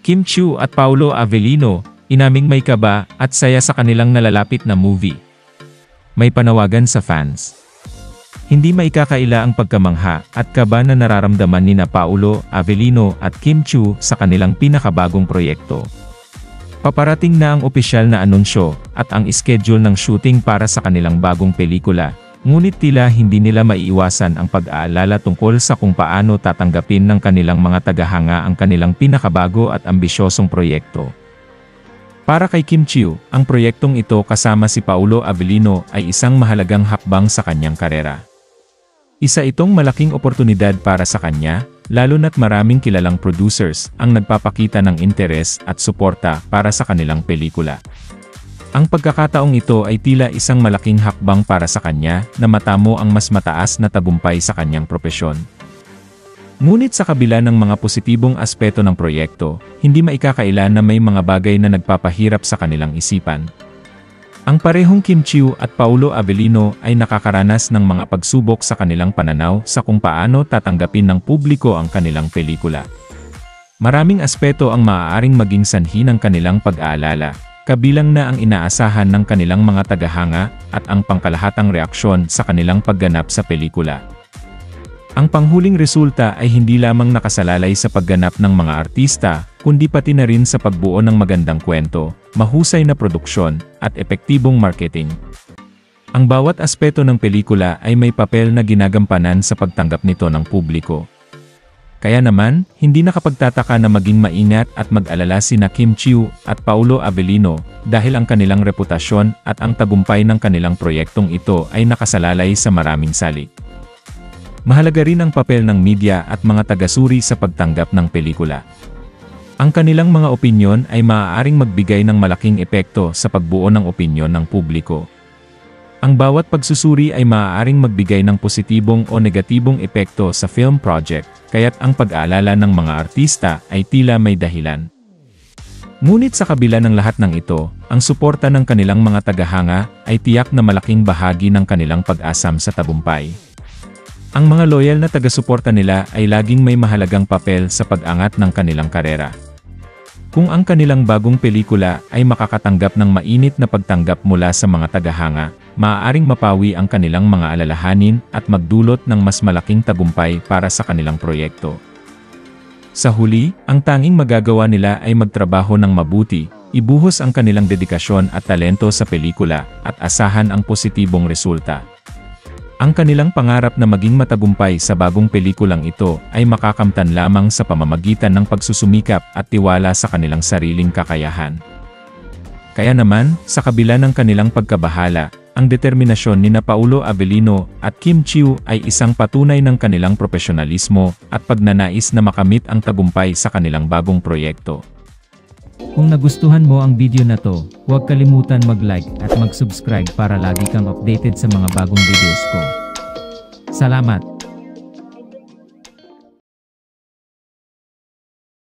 Kim Chiu at Paolo Avellino, inaming may kaba at saya sa kanilang nalalapit na movie. May panawagan sa fans. Hindi maikakaila ang pagkamangha at kaba na nararamdaman nina Paolo Avellino at Kim Chiu sa kanilang pinakabagong proyekto. Paparating na ang opisyal na anunsyo at ang schedule ng shooting para sa kanilang bagong pelikula, ngunit tila hindi nila maiiwasan ang pag-aalala tungkol sa kung paano tatanggapin ng kanilang mga tagahanga ang kanilang pinakabago at ambisyosong proyekto. Para kay Kim Chiu, ang proyektong ito kasama si Paolo Avellino ay isang mahalagang hakbang sa kanyang karera. Isa itong malaking oportunidad para sa kanya, lalo na't maraming kilalang producers ang nagpapakita ng interes at suporta para sa kanilang pelikula. Ang pagkakataong ito ay tila isang malaking hakbang para sa kanya na matamo ang mas mataas na tagumpay sa kanyang propesyon. Ngunit sa kabila ng mga positibong aspeto ng proyekto, hindi maikakaila na may mga bagay na nagpapahirap sa kanilang isipan. Ang parehong Kim Chiu at Paolo Avellino ay nakakaranas ng mga pagsubok sa kanilang pananaw sa kung paano tatanggapin ng publiko ang kanilang pelikula. Maraming aspeto ang maaaring maging sanhi ng kanilang pag-aalala, kabilang na ang inaasahan ng kanilang mga tagahanga at ang pangkalahatang reaksyon sa kanilang pagganap sa pelikula. Ang panghuling resulta ay hindi lamang nakasalalay sa pagganap ng mga artista, kundi pati na rin sa pagbuo ng magandang kwento, mahusay na produksyon, at epektibong marketing. Ang bawat aspeto ng pelikula ay may papel na ginagampanan sa pagtanggap nito ng publiko. Kaya naman, hindi nakapagtataka na maging maingat at mag-alala sina Kim Chiu at Paolo Avellino dahil ang kanilang reputasyon at ang tagumpay ng kanilang proyektong ito ay nakasalalay sa maraming salik. Mahalaga rin ang papel ng media at mga tagasuri sa pagtanggap ng pelikula. Ang kanilang mga opinyon ay maaaring magbigay ng malaking epekto sa pagbuo ng opinyon ng publiko. Ang bawat pagsusuri ay maaaring magbigay ng positibong o negatibong epekto sa film project, kaya't ang pag-aalala ng mga artista ay tila may dahilan. Ngunit sa kabila ng lahat ng ito, ang suporta ng kanilang mga tagahanga ay tiyak na malaking bahagi ng kanilang pag-asam sa tagumpay. Ang mga loyal na taga-suporta nila ay laging may mahalagang papel sa pag-angat ng kanilang karera. Kung ang kanilang bagong pelikula ay makakatanggap ng mainit na pagtanggap mula sa mga tagahanga, maaaring mapawi ang kanilang mga alalahanin at magdulot ng mas malaking tagumpay para sa kanilang proyekto. Sa huli, ang tanging magagawa nila ay magtrabaho ng mabuti, ibuhos ang kanilang dedikasyon at talento sa pelikula, at asahan ang positibong resulta. Ang kanilang pangarap na maging matagumpay sa bagong pelikulang ito ay makakamtan lamang sa pamamagitan ng pagsusumikap at tiwala sa kanilang sariling kakayahan. Kaya naman, sa kabila ng kanilang pagkabahala, ang determinasyon nina Paolo Avellino at Kim Chiu ay isang patunay ng kanilang profesionalismo at pagnanais na makamit ang tagumpay sa kanilang bagong proyekto. Kung nagustuhan mo ang video na to, huwag kalimutan mag-like at mag-subscribe para lagi kang updated sa mga bagong videos ko. Salamat!